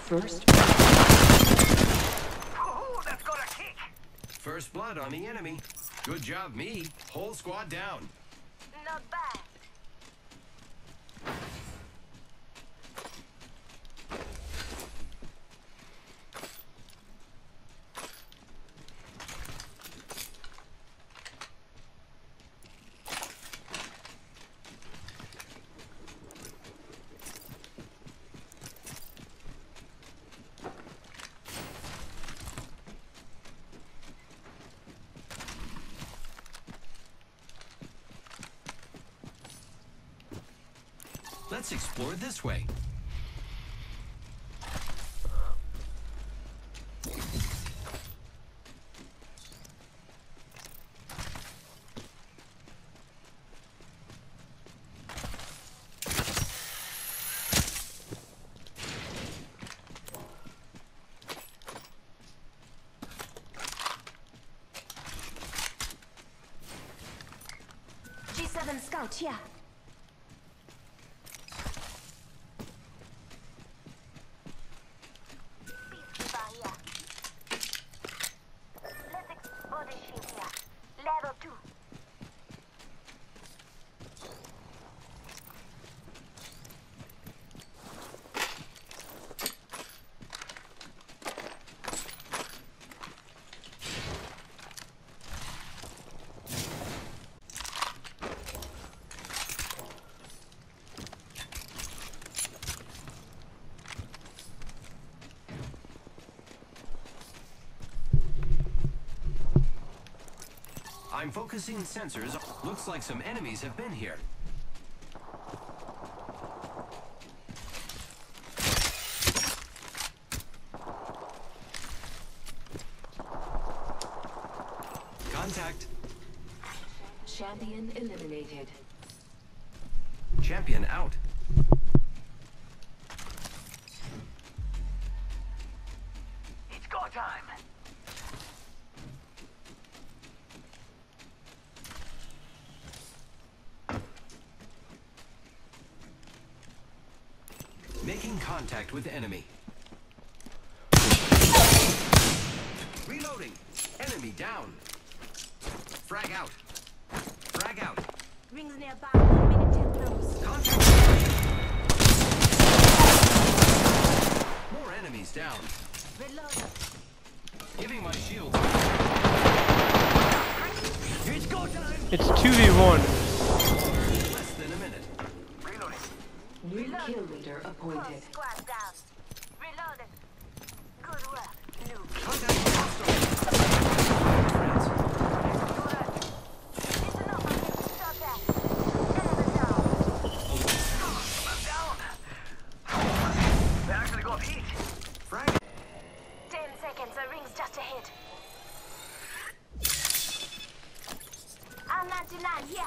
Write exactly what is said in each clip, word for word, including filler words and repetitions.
First. Oh, that's got a kick. First blood on the enemy. Good job, me. Whole squad down. Not bad. Let's explore this way. G seven scout here. I'm focusing sensors. Looks like some enemies have been here. Contact. Champion eliminated. Champion out. It's go time. Making contact with enemy. Reloading. Enemy down. Frag out. Frag out. Rings nearby. One minute ten close. Contact. More enemies down. Reload. Giving my shield. It's go time. It's two v one. Less than a minute. Reloading. New kill leader appointed. Squad down. Reloaded. Good work. New. Contact with hostile. Friends. Listen up. Stop that. Enemy down. I'm down. They actually got heat. Frag. Ten seconds. The ring's just ahead. I'm ninety-nine here.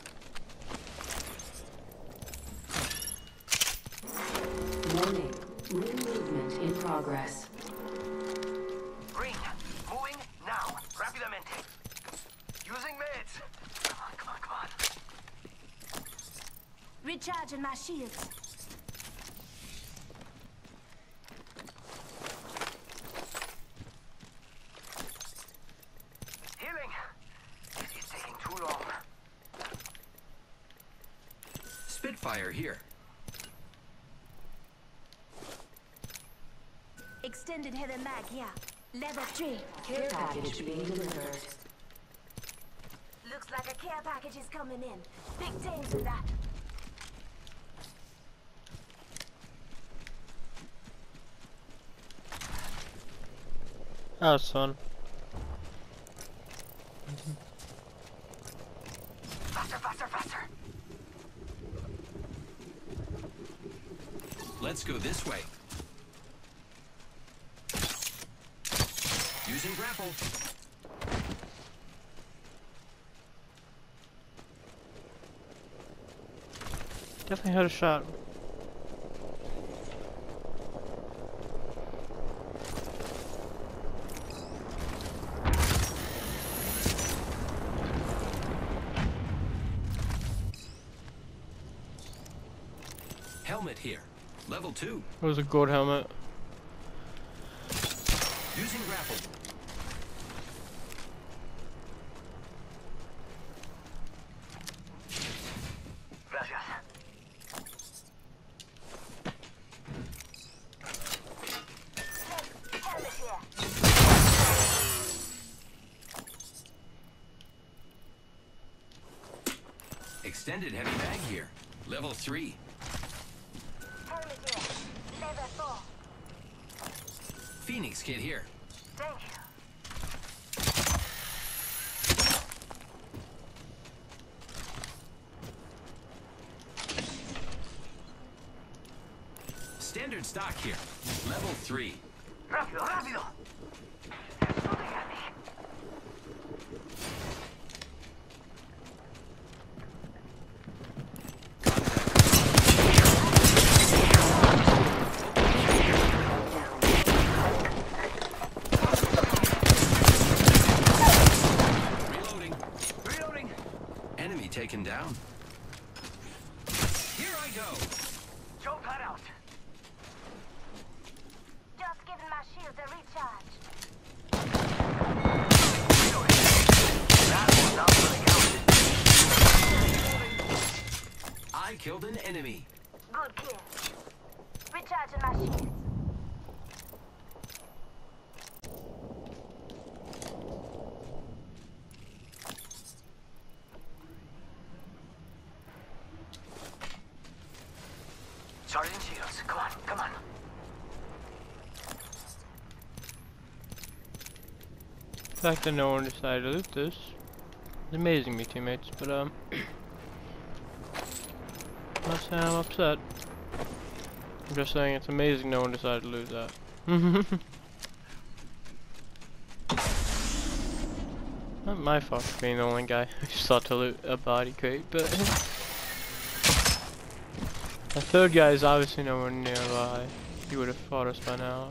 Warning. Ring movement in progress. Ring. Moving now. Rapidamente. Using meds. Come on, come on, come on. Recharging my shields. Healing. This is taking too long. Spitfire here. Extended heavy mag here. Level three. Care package being delivered. Looks like a care package is coming in. Big things with that. That was fun. Faster, faster, faster. Let's go this way. Using grapple. Definitely had a shot. Helmet here. Level two. It was a gold helmet. Using grapple. Gracias. Helmet here. Extended heavy mag here. Level three. Helmet here. Level four. Phoenix kit here. Thank you. Standard stock here. Level three. Rápido, rápido. Shooting at me. Reloading. Reloading. Enemy taken down. Here I go. Joe cut out. Just giving my shields a recharge. Reloading. That was not really counted. I killed an enemy. Good kill. Recharging my shields. Charging shields. Come on, come on. The fact that no one decided to loot this is amazing, me teammates, but um, I'm not saying I'm upset. I'm just saying it's amazing no one decided to loot that. Not my fault for being the only guy who sought to loot a body crate, but the third guy is obviously nowhere nearby. He would have fought us by now.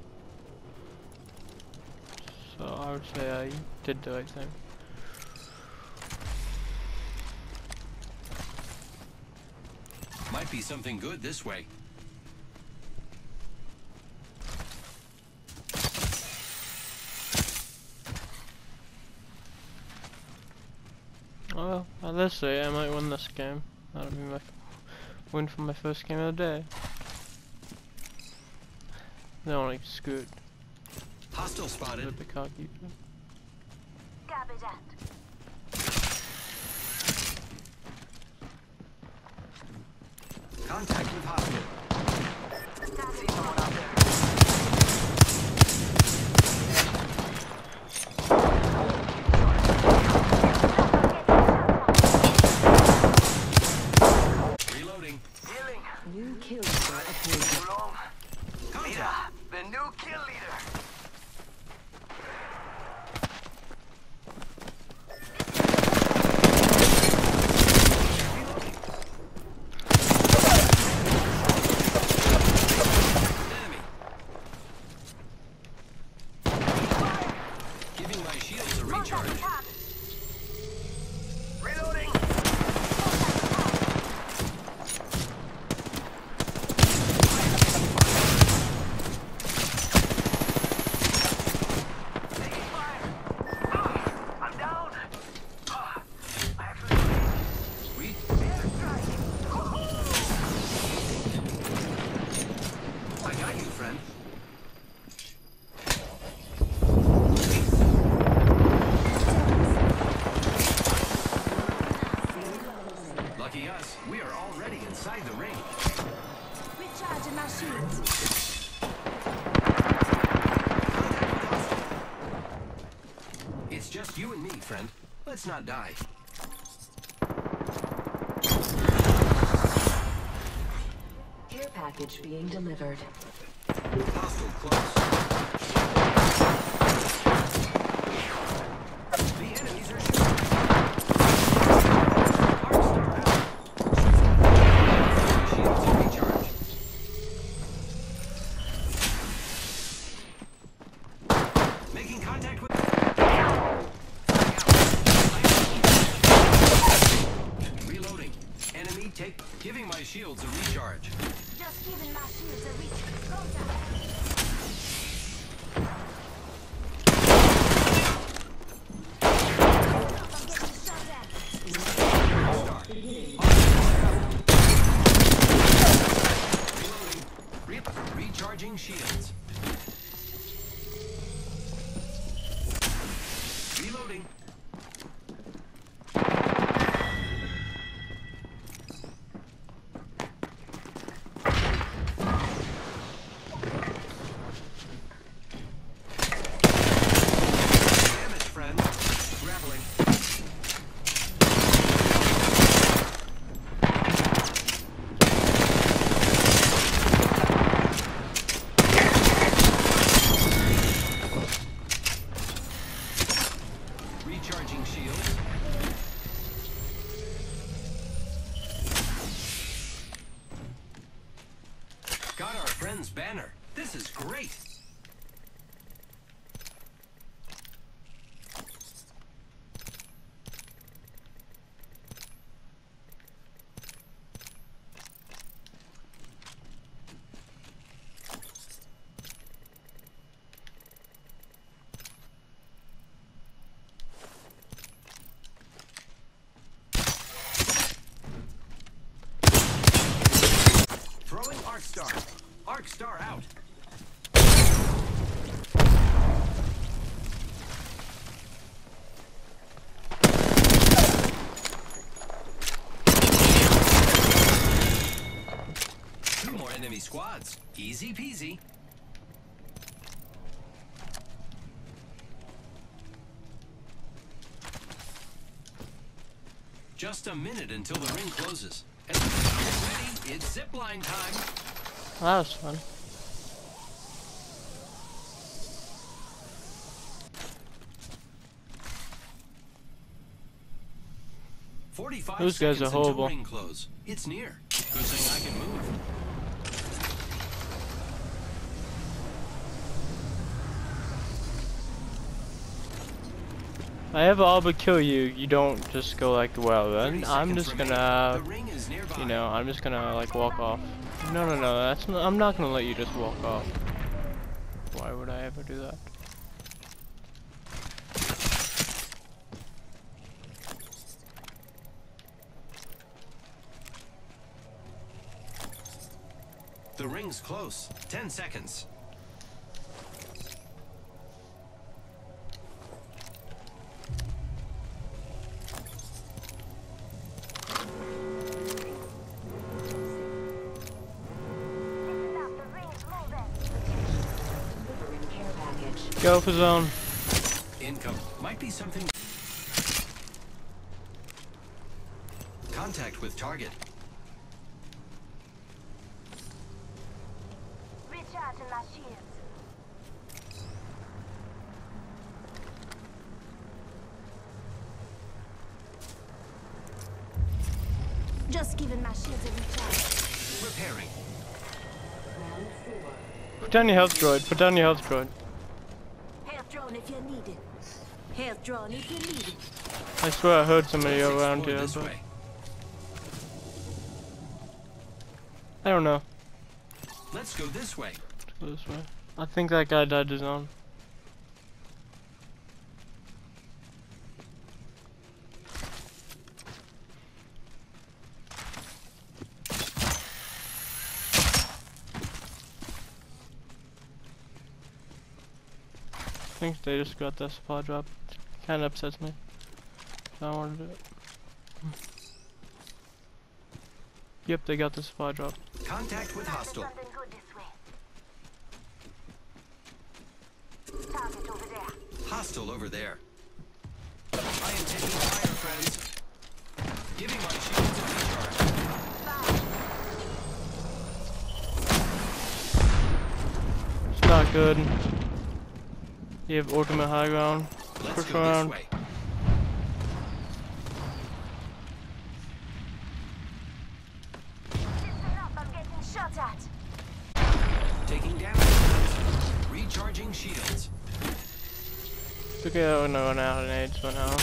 So I would say I did the right thing. Might be something good this way. Well, let's say I might win this game. That'll be my win for my first game of the day. No, like scoot. Hostile spotted. The big cocky. Copy that. Contact with hostile. See someone out there. Reloading. Healing. New kill leader appointed. Too long. Contact. Mira, the new kill leader. Enemy. Giving my shields a recharge. Top. Reloading. Taking fire. Ah, I'm down. Ah, I actually Sweet. airstrike. I got you, friend. Lucky us, we are already inside the ring. Recharging my shields. It's just you and me, friend. Let's not die. Care package being delivered. Hostile close. The enemies are shooting. Arc star out. Shields to recharge. Making contact with. Reloading. Enemy take. Giving my shields a recharge. Just giving my shields a recharge. Contact. Recharging shields. Reloading. Damage, friend. Grappling. Recharging shields. Got our friend's banner. This is great. Throwing Arc Star. Arc Star out. Two more enemy squads. Easy peasy. Just a minute until the ring closes. And the crowd is ready. It's zipline time. That was fun. Forty-five Those guys seconds are horrible. until ring close. It's near. Good thing I can move. If I ever all but kill you, you don't just go like, well then, thirty I'm seconds just remaining. gonna, The ring is nearby. you know, I'm just gonna like walk off. No, no, no, that's not, I'm not gonna let you just walk off. Why would I ever do that? The ring's close. Ten seconds. Listen up, the ring is moving. Delivering care package. Go for zone. Income. Might be something. Contact with target. Recharging my shields. Just giving my shields a recharge. Repairing. Round four. Put down your health droid. Put down your health droid. Health drone if you need it. Health drone if you need it. I swear I heard somebody Let's around explore here, this but way. I don't know. Let's go this way. Go this way. I think that guy died to zone. I think they just got that supply drop. Kinda upsets me. I don't want to do it. Yep, they got the supply drop. Contact with hostile. Something good this way. Target over there. Hostile over there. I am taking fire, friends. Giving my shields a recharge. It's not good. You have ultimate high ground. Let's Push go around. this way. Listen up, I'm getting shot at. Taking damage. friends. Recharging shields. Look at no one out of nades for now.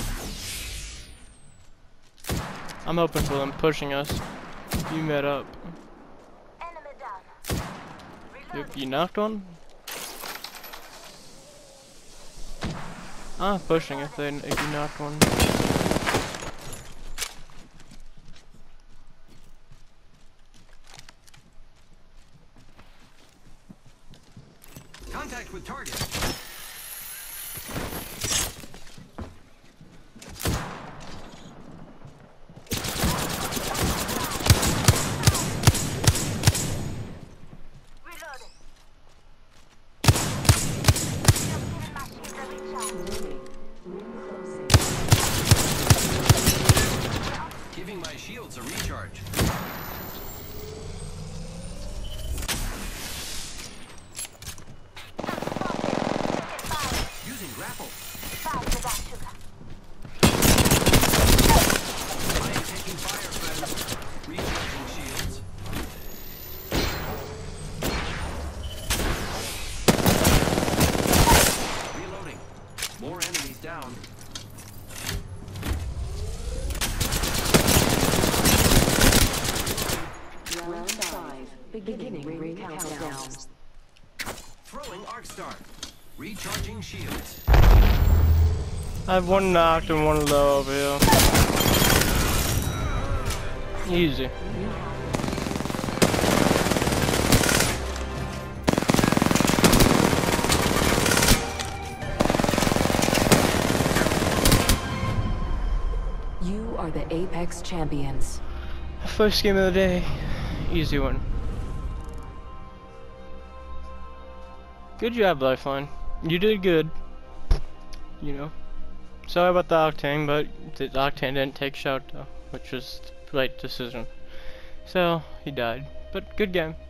I'm hoping for them pushing us. You met up. Enemy down. You, Reloading. you knocked one? I'm pushing if they if you knocked one. Contact with target. Reloading. Warning. Ring closing. Giving my shields a recharge. Using grapple. I am taking fire, friends. Recharging shields. Reloading. More enemies down. Round five. Beginning ring countdown. Throwing arc star. Recharging shields. I have one knocked and one low over here. Easy. You are the Apex champions. First game of the day. Easy one. Good job, Lifeline. You did good. You know. Sorry about the Octane, but the Octane didn't take shot though, which was the right decision. So, he died. But good game.